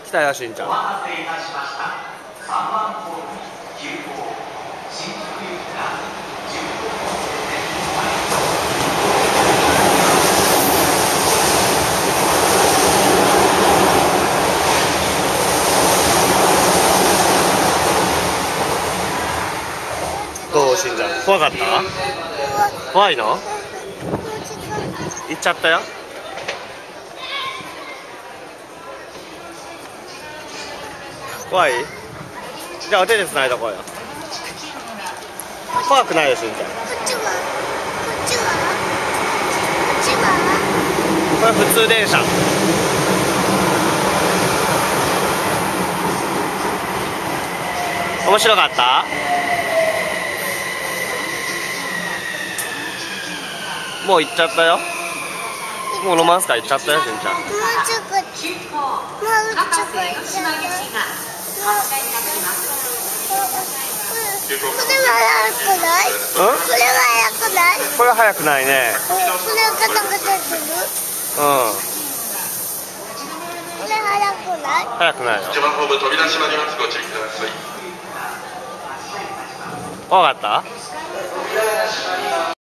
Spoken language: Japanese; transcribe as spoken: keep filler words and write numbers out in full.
来たよ、しんちゃん。どう、しんちゃん、怖かった？怖いの？行っちゃったよ。怖い？じゃあお手でつないとこうよ。怖くないよ、しんちゃん。こっちは？こっちは？こっちは？これ普通電車。面白かった？もう行っちゃったよ。もうロマンスカー行っちゃったよ、しんちゃん。もうちょこ、もうちょこ行っちゃった。これは早くない？うん？これは早くない？これは早くないね。これはガタガタする？うん。これ早くない？早くないよ。一番ホーム飛び出しまります。ご注意ください。怖かった？